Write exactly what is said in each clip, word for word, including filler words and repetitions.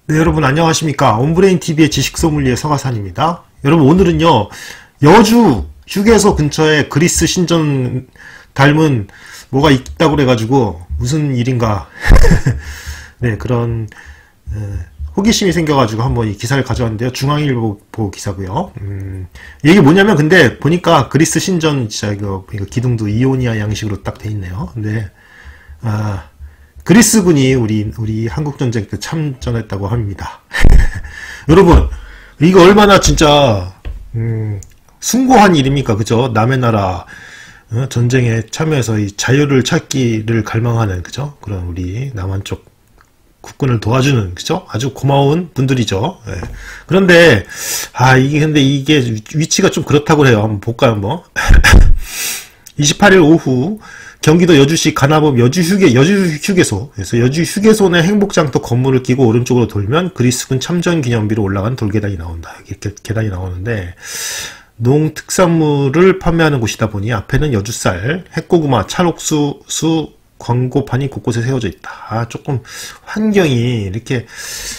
네, 여러분 안녕하십니까. 온브레인티비의 지식소믈리에 서가산입니다. 여러분 오늘은요, 여주 휴게소 근처에 그리스 신전 닮은 뭐가 있다고 그래가지고 무슨 일인가 네, 그런 에, 호기심이 생겨가지고 한번 이 기사를 가져왔는데요. 중앙일보 기사고요. 음, 이게 뭐냐면 근데 보니까 그리스 신전 진짜 이거, 이거 기둥도 이오니아 양식으로 딱 돼 있네요. 근데 아 그리스군이 우리 우리 한국 전쟁 때 참전했다고 합니다. 여러분 이거 얼마나 진짜 음, 숭고한 일입니까, 그죠? 남의 나라 어, 전쟁에 참여해서 이 자유를 찾기를 갈망하는 그죠? 그런 우리 남한 쪽 국군을 도와주는 그죠? 아주 고마운 분들이죠. 예. 그런데 아 이게 근데 이게 위치가 좀 그렇다고 해요. 한번 볼까요, 뭐? 이십팔일 오후 경기도 여주시 가나범 여주휴게, 여주휴게소, 그래서 여주휴게소 내 행복장터 건물을 끼고 오른쪽으로 돌면 그리스군 참전기념비로 올라간 돌계단이 나온다. 이렇게 계단이 나오는데, 농특산물을 판매하는 곳이다 보니 앞에는 여주쌀, 핵고구마, 찰옥수, 수, 광고판이 곳곳에 세워져 있다. 아, 조금 환경이 이렇게,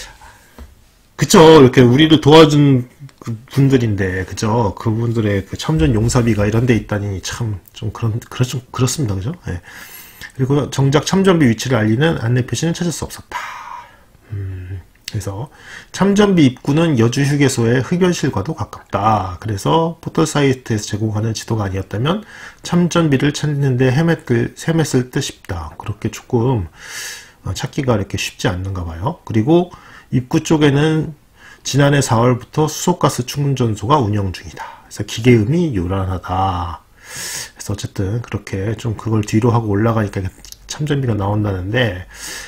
그쵸, 이렇게 우리를 도와준 분들인데, 그죠? 그분들의 그 참전 용사비가 이런 데 있다니 참 좀 그런, 그렇, 좀 그렇습니다. 그죠? 예. 그리고 정작 참전비 위치를 알리는 안내 표시는 찾을 수 없었다. 음, 그래서 참전비 입구는 여주 휴게소의 흡연실과도 가깝다. 그래서 포털 사이트에서 제공하는 지도가 아니었다면 참전비를 찾는데 헤맸을, 헤맸을 듯 싶다. 그렇게 조금 찾기가 이렇게 쉽지 않는가 봐요. 그리고 입구 쪽에는 지난해 사월부터 수소가스 충전소가 운영 중이다. 그래서 기계음이 요란하다. 그래서 어쨌든 그렇게 좀 그걸 뒤로 하고 올라가니까 참전비가 나온다는데,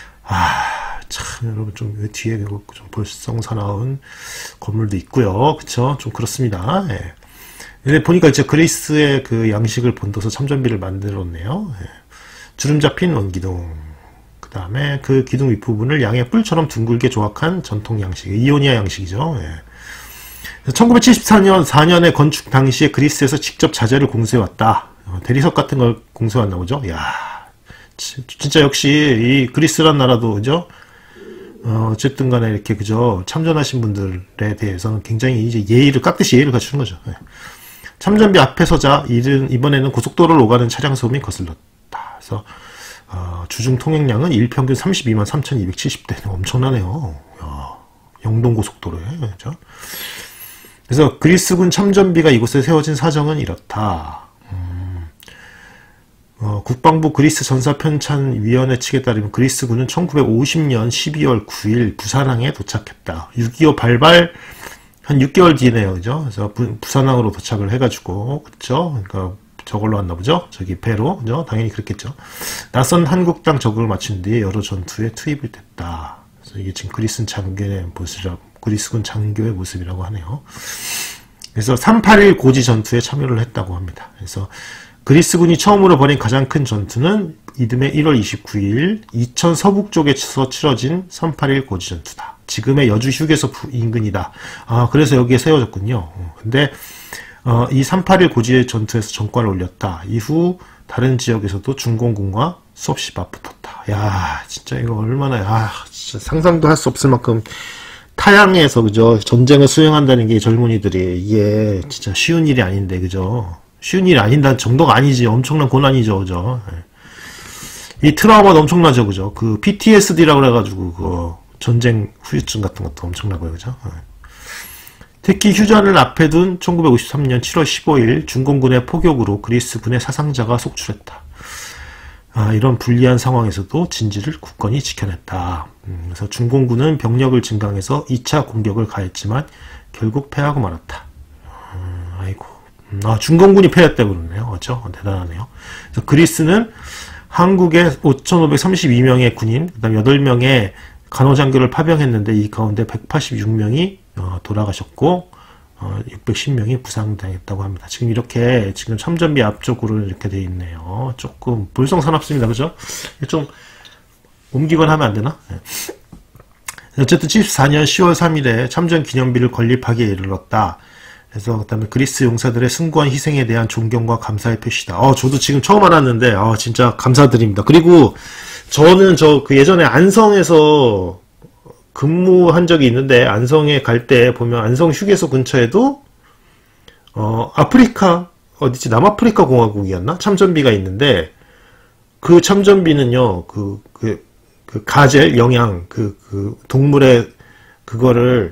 아, 참, 여러분 좀 왜 뒤에 좀 볼썽사나운 건물도 있고요. 그쵸? 좀 그렇습니다. 예. 근데 보니까 이제 그리스의 그 양식을 본떠서 참전비를 만들었네요. 예. 주름 잡힌 원기둥. 그 다음에 그 기둥 윗부분을 양의 뿔처럼 둥글게 조각한 전통 양식, 이오니아 양식이죠. 예. 천구백칠십사년 사 년에 건축 당시에 그리스에서 직접 자재를 공수해왔다. 어, 대리석 같은 걸 공수해왔나 보죠. 야, 진짜 역시 이 그리스란 나라도 그죠. 어, 어쨌든 간에 이렇게 그죠. 참전하신 분들에 대해서는 굉장히 이제 예의를 깎듯이 예의를 갖추는 거죠. 예. 참전비 앞에 서자 이른, 이번에는 고속도로를 오가는 차량 소음이 거슬렀다. 그래서 어, 주중 통행량은 일평균 삼십이만 삼천이백칠십 대. 엄청나네요. 야, 영동고속도로에. 그죠? 그래서 그리스군 참전비가 이곳에 세워진 사정은 이렇다. 음, 어, 국방부 그리스 전사편찬위원회 측에 따르면 그리스군은 천구백오십년 십이월 구일 부산항에 도착했다. 육이오 발발 한 육 개월 뒤네요. 그죠? 그래서 부, 부산항으로 도착을 해가지고, 그쵸? 그러니까 저걸로 왔나 보죠? 저기 배로. 그죠? 당연히 그렇겠죠. 낯선 한국 땅 적응을 마친 뒤에 여러 전투에 투입이 됐다. 그래서 이게 지금 그리스 장교의 모습이라고, 그리스군 장교의 모습이라고 하네요. 그래서 삼팔일 고지 전투에 참여를 했다고 합니다. 그래서 그리스군이 처음으로 벌인 가장 큰 전투는 이듬해 일월 이십구일 이천 서북쪽에서 치러진 삼팔일 고지 전투다. 지금의 여주 휴게소 인근이다. 아, 그래서 여기에 세워졌군요. 근데 어, 이 삼팔일 고지의 전투에서 전과를 올렸다. 이후 다른 지역에서도 중공군과 수없이 맞붙었다. 야, 진짜 이거 얼마나, 아, 진짜 상상도 할 수 없을 만큼 타향에서 그죠, 전쟁을 수행한다는 게 젊은이들이 이게 진짜 쉬운 일이 아닌데, 그죠? 쉬운 일이 아닌다는 정도가 아니지. 엄청난 고난이죠, 그죠? 이 트라우마도 엄청나죠, 그죠? 그 피티에스디라고 그래가지고 그 전쟁 후유증 같은 것도 엄청나고요, 그죠? 특히 휴전을 앞에 둔 천구백오십삼년 칠월 십오일 중공군의 포격으로 그리스군의 사상자가 속출했다. 아, 이런 불리한 상황에서도 진지를 굳건히 지켜냈다. 음, 그래서 중공군은 병력을 증강해서 이차 공격을 가했지만 결국 패하고 말았다. 음, 아이고. 음, 아, 중공군이 패했다고 그러네요. 그렇죠? 대단하네요. 그래서 그리스는 한국의 오천오백삼십이명의 군인, 그 다음 여덟 명의 간호장교를 파병했는데 이 가운데 백팔십육명이 어, 돌아가셨고 어, 육백십명이 부상당했다고 합니다. 지금 이렇게 지금 참전비 앞쪽으로 이렇게 돼 있네요. 조금 볼썽사납습니다. 그죠? 좀 옮기거나 하면 안 되나? 네. 어쨌든 칠십사년 시월 삼일에 참전 기념비를 건립하기에 이르렀다. 그래서 그다음에 그리스 용사들의 숭고한 희생에 대한 존경과 감사의 표시다. 어, 저도 지금 처음 알았는데, 어, 진짜 감사드립니다. 그리고 저는 저 그 예전에 안성에서 근무한 적이 있는데 안성에 갈 때 보면 안성 휴게소 근처에도 어 아프리카 어디지 남아프리카 공화국이었나 참전비가 있는데 그 참전비는요 그 그 그 가젤 영양 그 그 동물의 그거를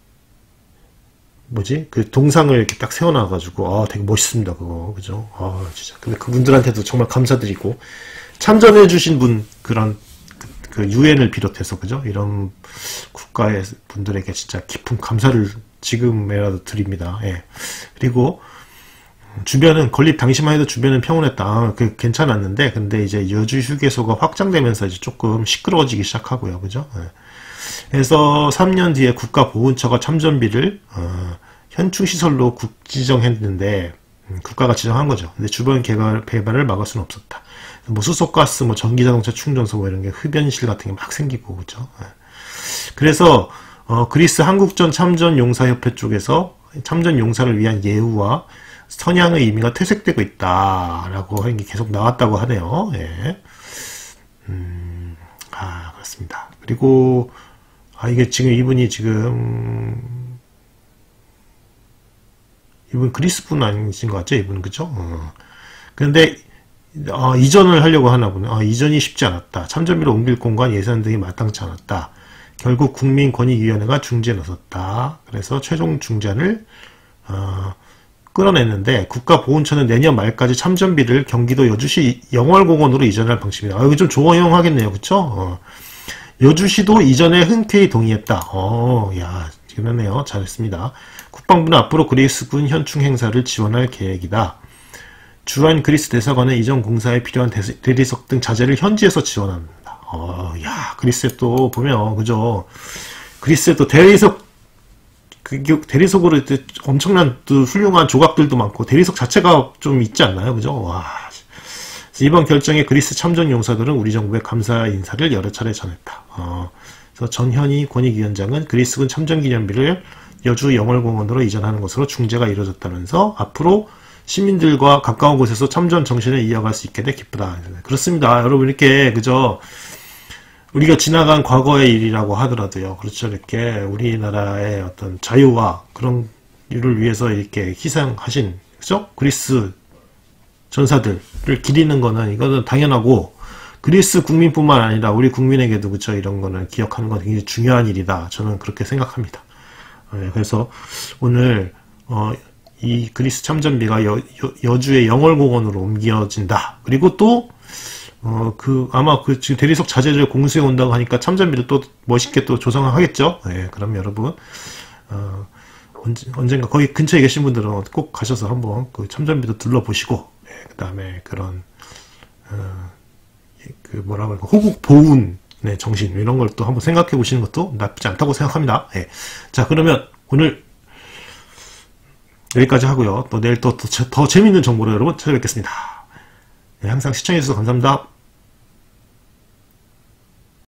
뭐지 그 동상을 이렇게 딱 세워놔가지고 아 되게 멋있습니다 그거 그죠 아 진짜 근데 그분들한테도 정말 감사드리고 참전해주신 분 그런 그 유엔을 비롯해서 그죠 이런 국가의 분들에게 진짜 깊은 감사를 지금에라도 드립니다. 예. 그리고 주변은 건립 당시만 해도 주변은 평온했다. 아, 그 괜찮았는데 근데 이제 여주 휴게소가 확장되면서 이제 조금 시끄러워지기 시작하고요, 그죠? 예. 그래서 삼 년 뒤에 국가보훈처가 참전비를 어, 현충시설로 국 지정했는데 음, 국가가 지정한 거죠. 근데 주변 개발, 개발을 막을 수는 없었다. 뭐 수소가스, 뭐 전기자동차 충전소 뭐 이런 게 흡연실 같은 게 막 생기고 그죠. 예. 그래서 어, 그리스 한국전 참전용사협회 쪽에서 참전용사를 위한 예우와 선양의 의미가 퇴색되고 있다라고 하는 게 계속 나왔다고 하네요. 예. 음, 아 그렇습니다. 그리고 아 이게 지금 이분이 지금 이분 그리스 분 아니신 것 같죠? 이분 그죠? 어. 그런데 아, 이전을 하려고 하나 보네. 아, 이전이 쉽지 않았다. 참전비로 옮길 공간 예산 등이 마땅치 않았다. 결국 국민권익위원회가 중재에 나섰다. 그래서 최종 중재안을 어, 끌어냈는데 국가보훈처는 내년 말까지 참전비를 경기도 여주시 영월공원으로 이전할 방침이다. 아, 이거 좀 조용하겠네요. 그쵸? 어. 여주시도 이전에 흔쾌히 동의했다. 어, 야, 그러네요. 잘했습니다. 국방부는 앞으로 그리스군 현충 행사를 지원할 계획이다. 주한 그리스 대사관은 이전 공사에 필요한 대리석 등 자재를 현지에서 지원합니다. 어, 야, 그리스에 또 보면, 그죠? 그리스에 또 대리석, 그, 대리석으로 엄청난 또 훌륭한 조각들도 많고, 대리석 자체가 좀 있지 않나요? 그죠? 와. 이번 결정에 그리스 참전 용사들은 우리 정부에 감사 인사를 여러 차례 전했다. 어, 그래서 전현희 권익위원장은 그리스군 참전기념비를 여주 영월공원으로 이전하는 것으로 중재가 이루어졌다면서 앞으로 시민들과 가까운 곳에서 참전 정신을 이어갈 수 있게 돼 기쁘다. 그렇습니다. 여러분 이렇게 그저 우리가 지나간 과거의 일이라고 하더라도요. 그렇죠. 이렇게 우리나라의 어떤 자유와 그런 일을 위해서 이렇게 희생하신 그죠? 그리스 전사들을 기리는 거는 이거는 당연하고 그리스 국민뿐만 아니라 우리 국민에게도 그쵸 이런 거는 기억하는 건 굉장히 중요한 일이다. 저는 그렇게 생각합니다. 네, 그래서 오늘 어, 이 그리스 참전비가 여, 여, 여주의 영월공원으로 옮겨진다. 그리고 또 어, 그 아마 그 지금 대리석 자재를 공수해 온다고 하니까 참전비를 또 멋있게 또 조성하겠죠. 네, 그럼 여러분 어, 언제, 언젠가 거기 근처에 계신 분들은 꼭 가셔서 한번 그 참전비도 둘러보시고 네, 그 다음에 그런 어, 그 뭐라고 할까 호국 보훈의 정신 이런 걸 또 한번 생각해 보시는 것도 나쁘지 않다고 생각합니다. 네. 자 그러면 오늘 여기까지 하고요. 또 내일 또 더 재밌는 정보로 여러분 찾아뵙겠습니다. 네, 항상 시청해 주셔서 감사합니다.